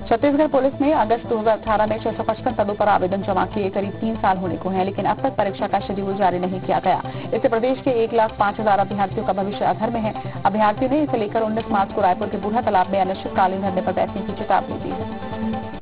Chhattisgarh police ने अगस्त 2018 में 655 पदों पर आवेदन जमा किए। करीब 3 साल होने को हैं, लेकिन अब तक परीक्षा का शेड्यूल जारी नहीं किया गया। इससे प्रदेश के 1,05,000 अभ्यर्थियों का भविष्य अधर में है। अभ्यर्थियों ने इसे लेकर 19 मार्च को रायपुर के बूढ़ा तालाब में अनिश्चितकालीन धरने पर बैठने की चेतावनी दी है।